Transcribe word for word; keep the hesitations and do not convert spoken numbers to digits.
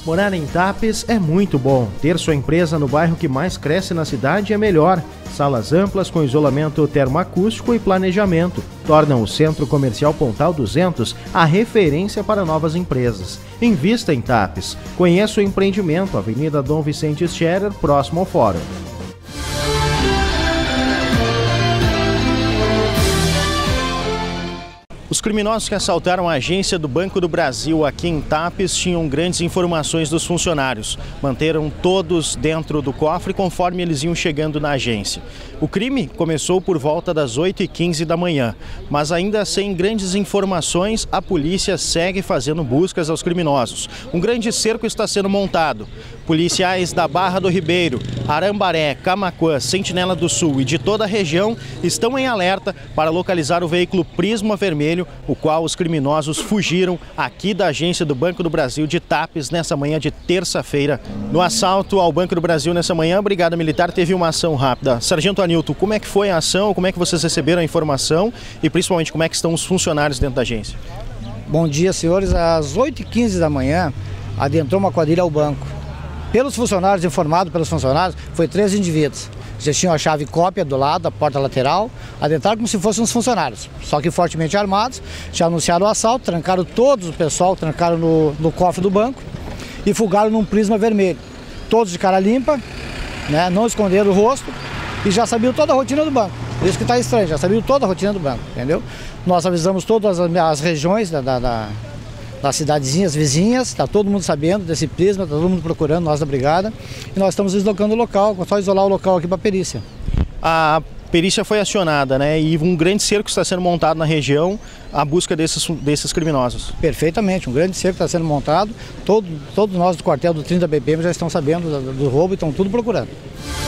Morar em Tapes é muito bom. Ter sua empresa no bairro que mais cresce na cidade é melhor. Salas amplas com isolamento termoacústico e planejamento tornam o Centro Comercial Pontal duzentos a referência para novas empresas. Invista em Tapes. Conheça o empreendimento, Avenida Dom Vicente Scherer, próximo ao Fórum. Os criminosos que assaltaram a agência do Banco do Brasil aqui em Tapes tinham grandes informações dos funcionários. Manteram todos dentro do cofre conforme eles iam chegando na agência. O crime começou por volta das oito e quinze da manhã, mas ainda sem grandes informações, a polícia segue fazendo buscas aos criminosos. Um grande cerco está sendo montado. Policiais da Barra do Ribeiro, Arambaré, Camaquã, Sentinela do Sul e de toda a região estão em alerta para localizar o veículo Prisma Vermelho, o qual os criminosos fugiram aqui da agência do Banco do Brasil de Tapes nessa manhã de terça-feira. No assalto ao Banco do Brasil nessa manhã, a Brigada Militar teve uma ação rápida. Sargento Anilton, como é que foi a ação, como é que vocês receberam a informação e principalmente como é que estão os funcionários dentro da agência? Bom dia, senhores. Às oito e quinze da manhã adentrou uma quadrilha ao banco. Pelos funcionários, informado pelos funcionários, foi três indivíduos. Eles tinham a chave cópia do lado, da porta lateral, adentraram como se fossem os funcionários, só que fortemente armados, já anunciaram o assalto, trancaram todos o pessoal, trancaram no, no cofre do banco e fugaram num Prisma vermelho. Todos de cara limpa, né, não esconderam o rosto e já sabiam toda a rotina do banco. Isso que está estranho, já sabiam toda a rotina do banco, entendeu? Nós avisamos todas as, as regiões da... da, da das cidadezinhas vizinhas, está todo mundo sabendo desse Prisma, está todo mundo procurando, nós da Brigada, e nós estamos deslocando o local, só isolar o local aqui para a perícia. A perícia foi acionada, né? E um grande cerco está sendo montado na região à busca desses, desses criminosos. Perfeitamente, um grande cerco está sendo montado, todo, todos nós do quartel do trinta B P M já estão sabendo do, do roubo e estão tudo procurando.